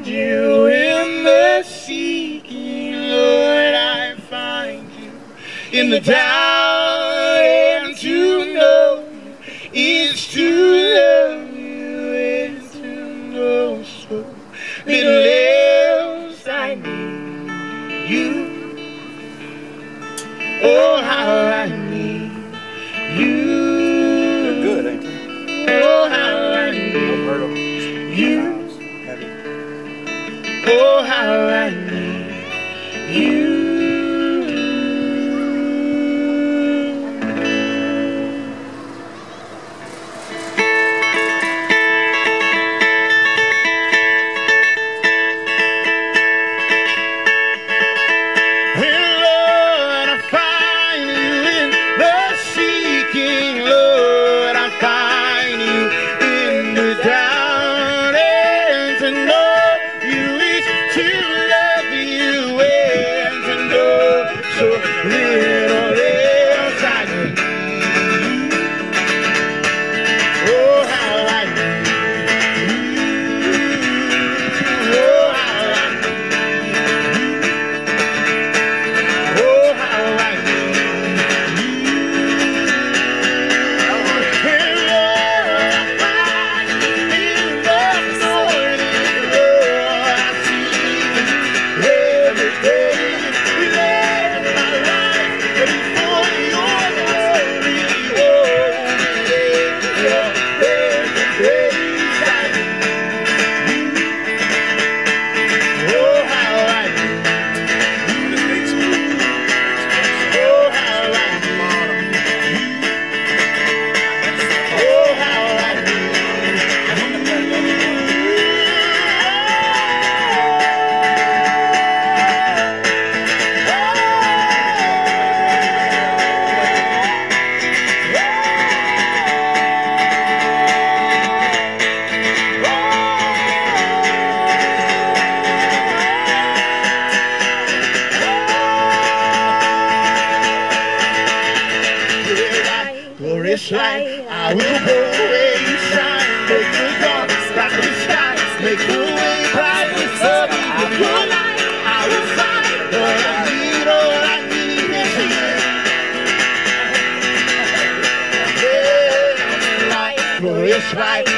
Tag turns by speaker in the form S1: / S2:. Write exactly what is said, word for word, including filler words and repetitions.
S1: find you in the seeking, Lord, I find you in the doubt, and to know you is to love you, and to know so little else. I need you. Oh, how I need you.
S2: They're good, ain't they?
S1: Oh, how I need you. Oh, how I need you. Glorious light, I will go where you shine. Make the darkness bright the sky. Make the way bright the sun. With your light, I will find what I need. All I need is you. Yeah, light, glorious light.